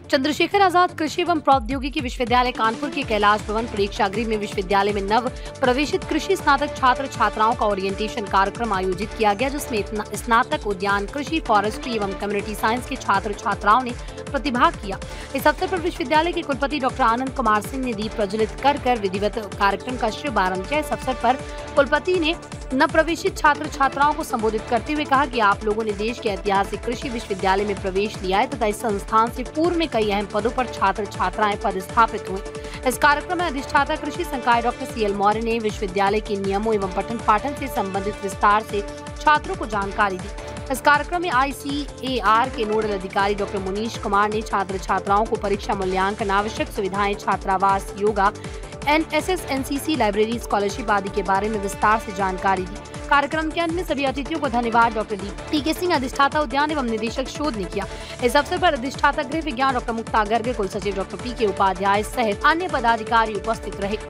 चंद्रशेखर आजाद कृषि एवं प्रौद्योगिकी विश्वविद्यालय कानपुर के कैलाश भवन प्रेक्षागृह में विश्वविद्यालय में नव प्रवेशित कृषि स्नातक छात्र छात्राओं का ओरिएंटेशन कार्यक्रम आयोजित किया गया, जिसमें स्नातक उद्यान कृषि, फॉरेस्ट्री एवं कम्युनिटी साइंस के छात्र छात्राओं ने प्रतिभाग किया। इस अवसर पर विश्वविद्यालय के कुलपति डॉक्टर आनंद कुमार सिंह ने दीप प्रज्वलित कर विधिवत कार्यक्रम का शुभारंभ किया। इस अवसर पर कुलपति ने नवप्रवेशित छात्र छात्राओं को संबोधित करते हुए कहा कि आप लोगों ने देश के ऐतिहासिक कृषि विश्वविद्यालय में प्रवेश लिया है तथा इस संस्थान से पूर्व में कई अहम पदों पर छात्र छात्राएं पदस्थापित हुए। इस कार्यक्रम में अधिष्ठाता कृषि संकाय डॉक्टर CL मौर्य ने विश्वविद्यालय के नियमों एवं पठन पाठन से संबंधित विस्तार से छात्रों को जानकारी दी। इस कार्यक्रम में ICAR के नोडल अधिकारी डॉक्टर मुनीश कुमार ने छात्र छात्राओं को परीक्षा मूल्यांकन, आवश्यक सुविधाएं, छात्रावास, yoga, NSS, NCC, library, scholarship आदि के बारे में विस्तार से जानकारी दी। कार्यक्रम के अंत में सभी अतिथियों को धन्यवाद डॉक्टर TK सिंह, अधिष्ठाता उद्यान एवं निदेशक शोध ने किया। इस अवसर पर अधिष्ठाता गृह विज्ञान डॉक्टर मुक्ता गर्ग, कुल सचिव डॉक्टर PK उपाध्याय सहित अन्य पदाधिकारी उपस्थित रहे।